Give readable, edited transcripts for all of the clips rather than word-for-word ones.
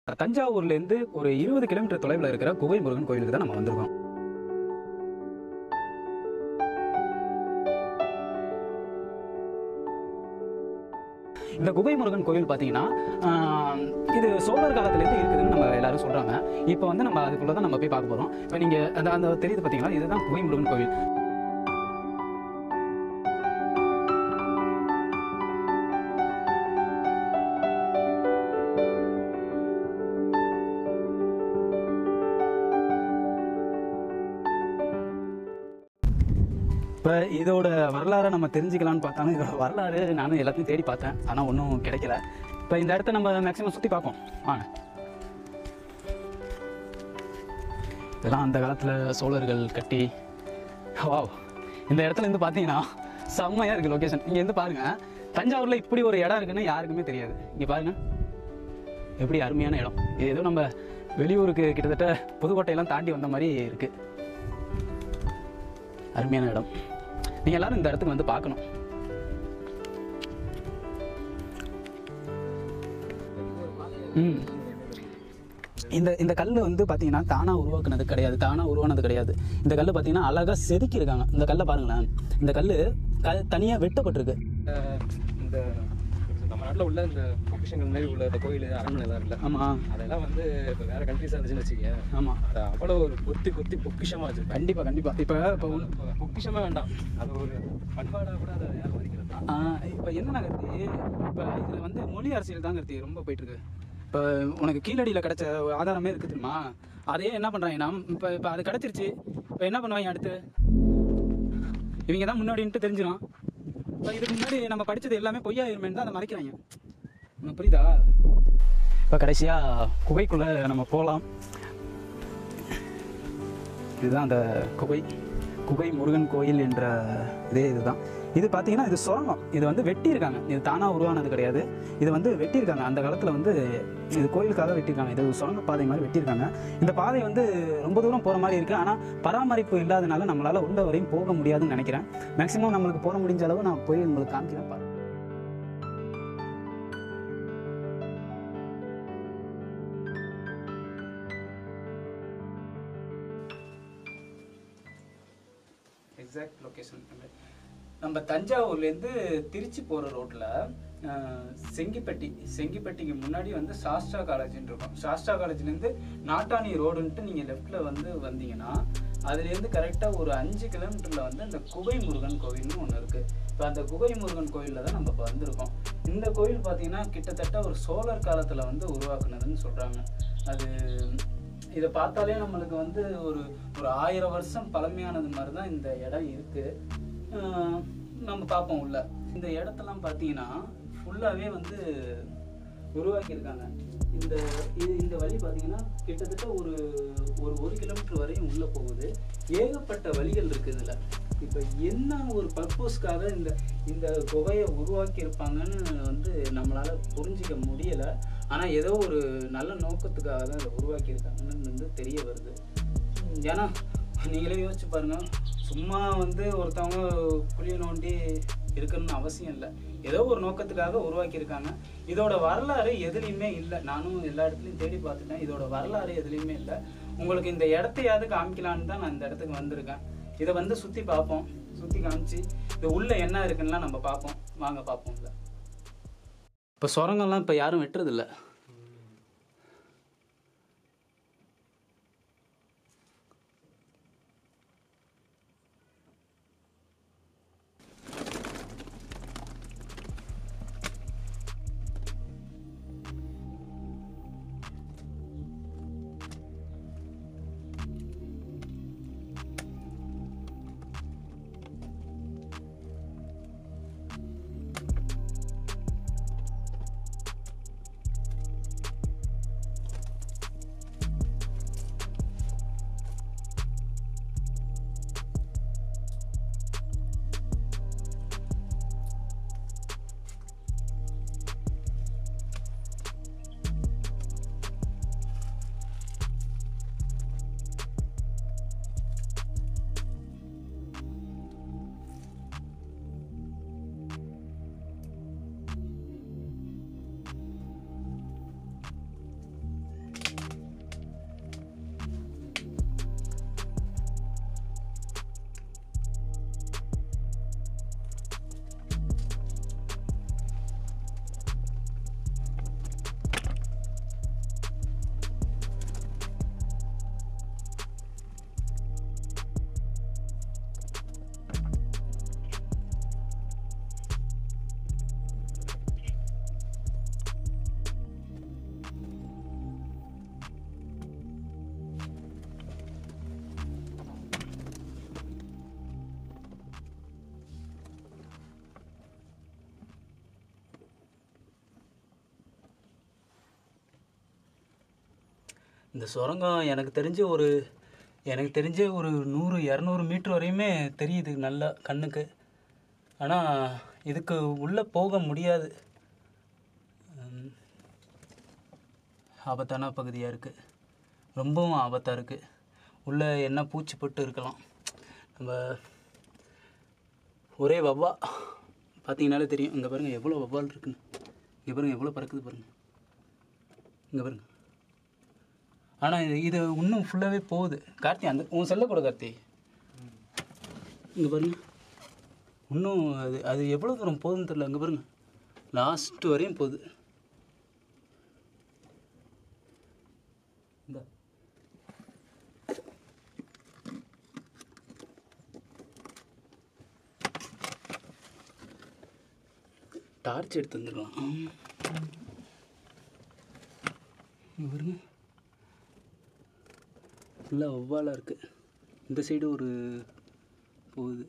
தஞ்சாவூர்லேருந்து ஒரு 20 கிலோமீட்டர் தொலைவில் இருக்கிற குகை முருகன் கோயிலுக்கு தான் நம்ம வந்திருக்கோம். இந்த குகை முருகன் கோயில் பார்த்தீங்கன்னா இது சோழர் காலத்துலேருந்து இருக்குதுன்னு நம்ம எல்லாரும் சொல்கிறாங்க. இப்போ வந்து நம்ம அதுக்குள்ளே தான் நம்ம போய் பார்க்க போகிறோம். இப்போ நீங்கள் அந்த தெரியுது பார்த்தீங்களா, இதுதான் குகை முருகன் கோயில். இப்போ இதோட வரலாறை நம்ம தெரிஞ்சுக்கலான்னு பார்த்தாலும் இதோட வரலாறு நானும் எல்லாத்தையும் தேடி பார்த்தேன், ஆனால் ஒன்றும் கிடைக்கல. இப்போ இந்த இடத்த நம்ம மேக்ஸிமம் சுற்றி பார்ப்போம் வாங்க. இதெல்லாம் அந்த காலத்தில் சோழர்கள் கட்டி இந்த இடத்துல இருந்து பார்த்தீங்கன்னா செம்மையாக இருக்குது லொக்கேஷன். இங்கே இருந்து பாருங்கள், தஞ்சாவூரில் இப்படி ஒரு இடம் இருக்குன்னு யாருக்குமே தெரியாது. இங்கே பாருங்கள் எப்படி அருமையான இடம். இது ஏதோ நம்ம வெளியூருக்கு கிட்டத்தட்ட புதுக்கோட்டையெல்லாம் தாண்டி வந்த மாதிரி இருக்குது. அருமையான இடம். நீங்கள் எல்லாரும் இந்த இடத்துக்கு வந்து பார்க்கணும். இந்த கல் வந்து பார்த்தீங்கன்னா தானாக உருவாக்குனது கிடையாது, தானாக உருவானது கிடையாது. இந்த கல் பார்த்தீங்கன்னா அழகாக செதுக்கி இருக்காங்க. இந்த கல்லை பாருங்களேன், இந்த கல் தனியாக வெட்டப்பட்டிருக்கு. இந்த நம்ம நாட்டில் உள்ள இந்த பொக்கிஷங்கள் மாதிரி உள்ள இந்த கோயில் அரண்மனை எல்லாம் இல்லை. ஆமாம், அதெல்லாம் வந்து இப்போ வேறு கண்ட்ரீஸாக இருந்துச்சுன்னு வச்சுக்கேன். ஆமாம், அதை அவ்வளோ ஒரு கொத்தி பொக்கிஷமாக வச்சு. கண்டிப்பாக இப்போ பொக்கிஷமாக வேண்டாம், அது ஒரு பண்பாடாக கூட அதை யாரும் மதிக்கிறது. இப்போ என்னன்னா கருத்து, இப்போ இதில் வந்து மொழி அரசியல் தான் கருத்து ரொம்ப போயிட்டுருக்கு. இப்போ உனக்கு கீழடியில் கிடச்ச ஆதாரமே இருக்குது தெரியுமா, அதையே என்ன பண்ணுறாங்கன்னா இப்போ அது கிடச்சிருச்சு. இப்போ என்ன பண்ணுவாங்க அடுத்து, இவங்க தான் முன்னாடின்ட்டு தெரிஞ்சிடும். இப்போ இதுக்கு முன்னாடி நம்ம படித்தது எல்லாமே பொய்யாயிருமேன்னு தான் அதை மறைக்கிறாங்க. உனக்கு புரியுதா? இப்போ கடைசியாக குகைக்குள்ளே நம்ம போகலாம். இதுதான் அந்த குகை முருகன் கோயில் என்ற இதுதான். இது பார்த்தீங்கன்னா இது சுரங்கம். இது வந்து வெட்டியிருக்காங்க. இது தானாக உருவானது கிடையாது. இது வந்து வெட்டியிருக்காங்க. அந்த காலத்தில் வந்து இது கோயிலுக்காக வெட்டியிருக்காங்க. இது சுரங்க பாதை மாதிரி வெட்டியிருக்காங்க. இந்த பாதை வந்து ரொம்ப தூரம் போகிற மாதிரி இருக்குது. ஆனால் பராமரிப்பு இல்லாதனால நம்மளால் உள்ள வரையும் போக முடியாதுன்னு நினைக்கிறேன். மேக்ஸிமம் நம்மளுக்கு போக முடிஞ்ச அளவு நான் போய் உங்களுக்கு காமிக்கிறேன் பாருங்க. எக்ஸாக்ட் லொக்கேஷன் நம்ம தஞ்சாவூர்லேருந்து திருச்சி போகிற ரோட்டில் செங்கிப்பட்டிக்கு முன்னாடி வந்து சாஸ்ட்ரா காலேஜ்னு இருக்கும். சாஸ்ட்ரா காலேஜ்லேருந்து நாட்டாணி ரோடுன்ட்டு நீங்கள் லெஃப்டில் வந்து வந்தீங்கன்னா அதுலேருந்து கரெக்டாக ஒரு 5 கிலோமீட்டரில் வந்து அந்த குகை முருகன் கோவில்னு ஒன்று இருக்குது. இப்போ அந்த குகை முருகன் கோயிலில் தான் நம்ம இப்போ வந்திருக்கோம். இந்த கோயில் பார்த்திங்கன்னா கிட்டத்தட்ட ஒரு சோழர் காலத்தில் வந்து உருவாக்குனதுன்னு சொல்கிறாங்க. அது இதை பார்த்தாலே நம்மளுக்கு வந்து ஒரு 1000 வருஷம் பழமையானது மாதிரி தான் இந்த இடம் இருக்குது. நம்ம பார்ப்போம் உள்ள. இந்த இடத்தெல்லாம் பார்த்தீங்கன்னா ஃபுல்லாகவே வந்து உருவாக்கியிருக்காங்க. இந்த வழி பார்த்தீங்கன்னா கிட்டத்தட்ட ஒரு கிலோமீட்டர் வரையும் உள்ளே போகுது. ஏகப்பட்ட வழிகள் இருக்குது இதில். இப்போ என்ன ஒரு பர்பஸ்க்காக இந்த குகையை உருவாக்கியிருப்பாங்கன்னு வந்து நம்மளால் புரிஞ்சிக்க முடியலை. ஆனால் ஏதோ ஒரு நல்ல நோக்கத்துக்காக தான் இதை உருவாக்கியிருக்காங்கன்னு வந்து தெரிய வருது. ஏன்னா நீங்களே யோசிச்சு பாருங்கள், சும்மா வந்து ஒருத்தவங்க குழியை நோண்டி இருக்கணும்னு அவசியம் இல்லை. ஏதோ ஒரு நோக்கத்துக்காக உருவாக்கியிருக்காங்க. இதோட வரலாறு எதுலேயுமே இல்லை. நானும் எல்லா இடத்துலையும் தேடி பார்த்துட்டேன். இதோட வரலாறு எதுலேயுமே இல்லை. உங்களுக்கு இந்த இடத்தையாவது காமிக்கலான்னு தான் நான் இந்த இடத்துக்கு வந்திருக்கேன். இதை வந்து சுற்றி பார்ப்போம். சுற்றி காமிச்சு இது உள்ளே என்ன இருக்குன்னா நம்ம பார்ப்போம். வாங்க பார்ப்போம். இல்லை இப்போ சுரங்கம்லாம் இப்போ யாரும் வெட்டுறதில்லை. இந்த சுரங்கம் எனக்கு தெரிஞ்சு ஒரு 100-200 மீட்டர் வரையுமே தெரியுது நல்லா கண்ணுக்கு. ஆனால் இதுக்கு உள்ளே போக முடியாது. ஆபத்தான பகுதியாக இருக்குது, ரொம்பவும் ஆபத்தாக இருக்குது. உள்ளே என்ன பூச்சி பட்டு இருக்கலாம். நம்ம ஒரே வவ்வா பார்த்தீங்கனாலே தெரியும். இங்கே பாருங்கள் எவ்வளோ வவ்வால் இருக்குன்னு. இங்கே பாருங்கள் எவ்வளோ பறக்குது பாருங்கள். இங்கே பாருங்கள். ஆனால் இது இன்னும் ஃபுல்லாகவே போகுது. கார்த்தி அந்த உன் சொல்லக்கூட கார்த்தி. இங்கே பாருங்க இன்னும் அது எவ்வளோ தூரம் போகுதுன்னு தெரியல. இங்கே பாருங்கள் லாஸ்ட்டு வரையும் போகுது. இந்த டார்ச் எடுத்து வந்துருக்கலாம். இங்கே பாருங்க ஃபுல்லாக ஒவ்வாலாக இருக்குது. இந்த சைடு ஒரு போகுது.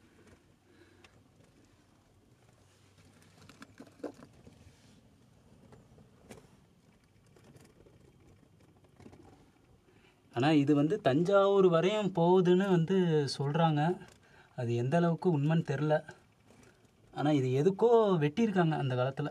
ஆனால் இது வந்து தஞ்சாவூர் வரையும் போகுதுன்னு சொல்கிறாங்க. அது எந்த அளவுக்கு உண்மைன்னு தெரில. ஆனால் இது எதுக்கோ வெட்டியிருக்காங்க அந்த காலத்தில்.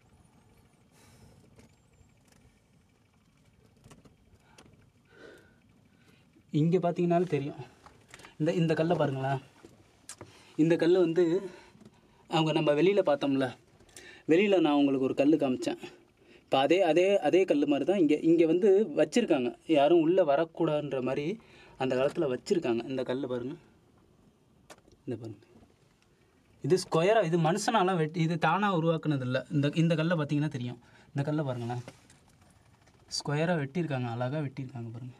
இங்கே பார்த்தீங்கன்னாலும் தெரியும். இந்த கல்லை பாருங்களேன். இந்த கல் அவங்க நம்ம வெளியில் பார்த்தோம்ல, வெளியில் நான் உங்களுக்கு ஒரு கல் காமிச்சேன். இப்போ அதே கல் மாதிரி தான் இங்கே வச்சுருக்காங்க. யாரும் உள்ளே வரக்கூடாதுன்ற மாதிரி அந்த காலத்தில் வச்சுருக்காங்க. இந்த கல் பாருங்கள், இந்த பாருங்கள். இது ஸ்கொயராக, இது மனுஷனாலாம் இது தானாக உருவாக்குனது இல்லை. இந்த கல்லை பார்த்தீங்கன்னா தெரியும். இந்த கல்லை பாருங்களேன், ஸ்கொயராக வெட்டியிருக்காங்க, அழகாக வெட்டியிருக்காங்க பாருங்கள்.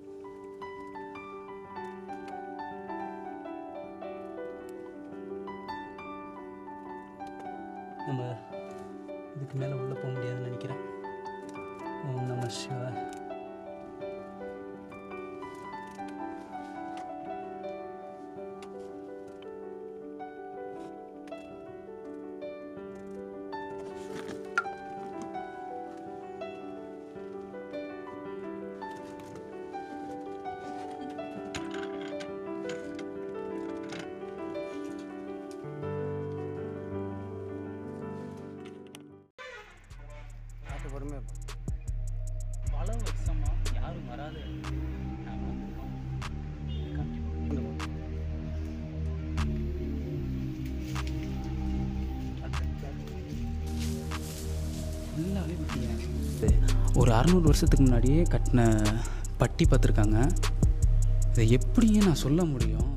நம்ம இதுக்கு மேலே உள்ளே போக முடியாதுன்னு நினைக்கிறேன். ஓம் நம சிவாய. பல வருஷமா யாரும் வராது. ஃபுல்லாகவே ஒரு 600 வருஷத்துக்கு முன்னாடியே கட்டின பட்டி பார்த்துருக்காங்க. இதை எப்படியே நான் சொல்ல முடியும்?